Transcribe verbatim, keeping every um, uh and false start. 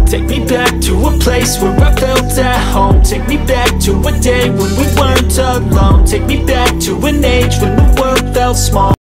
Take me back to a place where I felt at home. Take me back to a day when we weren't alone. Take me back to an age when the world felt small.